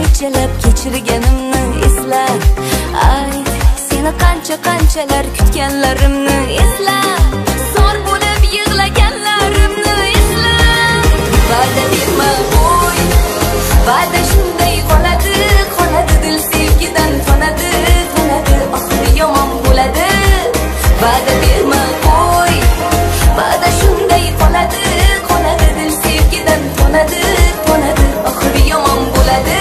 nechalab kechirganimni esla. Ayt, seni qanchalar kutganlarimni esla. Zor bo'lib yig'laganlarimni esla. Va'da berma qo'y, va'da shunday qoladi dil sevgidan tonadi oxiri yomon bo'ladi. Va'da berma qo'y, va'da shunday qoladi dil sevgidan tonadi oxiri yomon bo'ladi.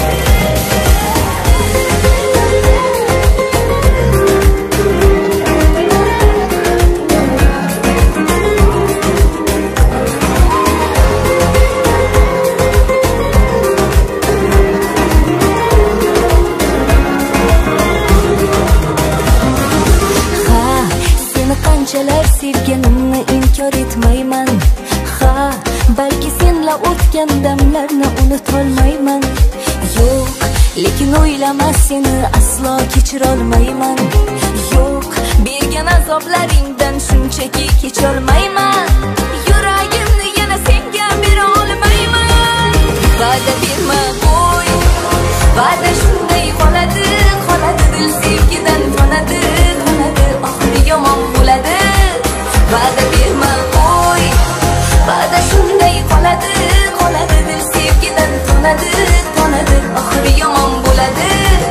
Qanchalar sevganimni inkor etmayman. Ha, balki senla o'tgan damlarni unutolmayman. Yo'q, lekin o'ylama seni aslo kechirolmayman. Yo'q, bergan azoblaringdan shunchaki kecholmayman. Yuragimni yana senga bera olmayman. Va'da berma qo'y, va'da shunday qoladi dil sevgidan tonadi oxiri yomon bo'ladi. Va'da berma qo'y, va'da shunday qoladi dil sevgidan tonadi oxiri yomon bo'ladi.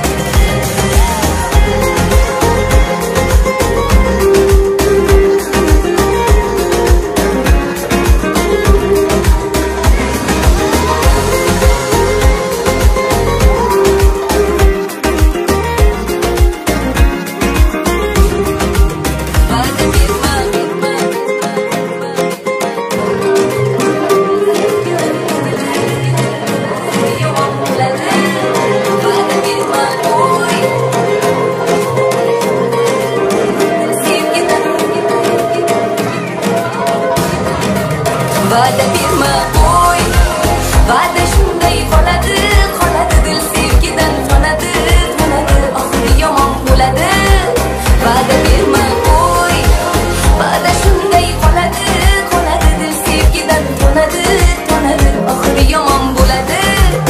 Va'da berma qo'y, va'da shunday qoladi dil sevgidan tonadi oxiri yomon bo'ladi. Va'da berma qo'y, va'da shunday qoladi dil sevgidan tonadi oxiri yomon bo'ladi.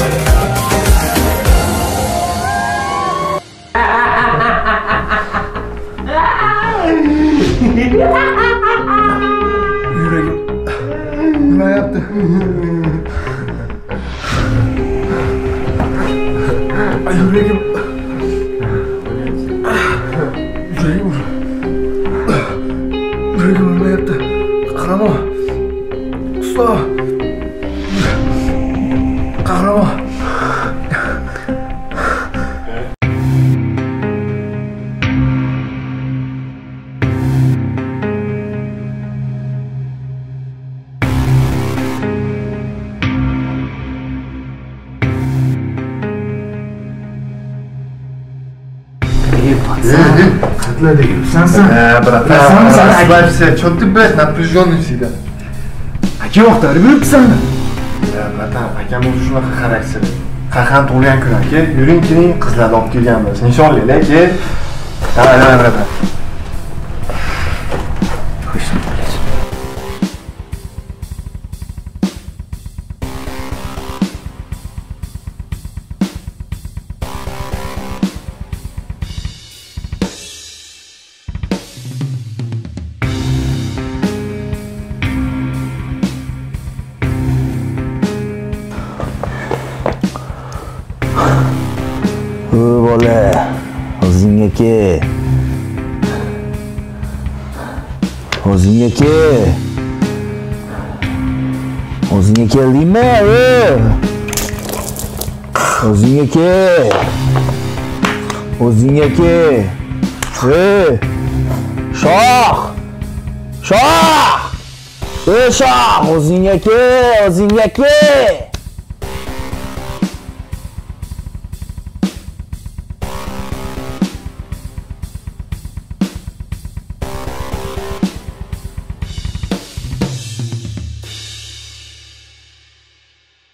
Yuragim nima yaptı? Yuragim nima yaptı? Qahramon, usta, qahramon. Qatlarda yursansan. Bratan, расслабься. Что ты, блядь, напряженный всегда? Aka vaqtlar yuribsan. Bratan, akam o'zi shunaqa xarakter. Qahram tug'ilgan kun aka, yuring keling, qizlarni olib kelganmiz. Nishonlaylik aka. Davay, bratan. Bola, o'zingga kel. O'zingga kel. O'zingga kel deymi? O'zingga kel. O'zingga kel. Shoh! Shoh! Shoh! O'zingga kel, o'zingga kel.